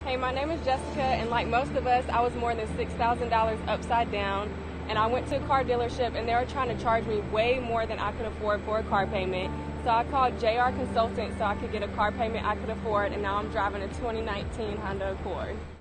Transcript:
Hey, my name is Jessica, and like most of us, I was more than $6,000 upside down, and I went to a car dealership, and they were trying to charge me way more than I could afford for a car payment. So I called JR Consultant so I could get a car payment I could afford, and now I'm driving a 2019 Honda Accord.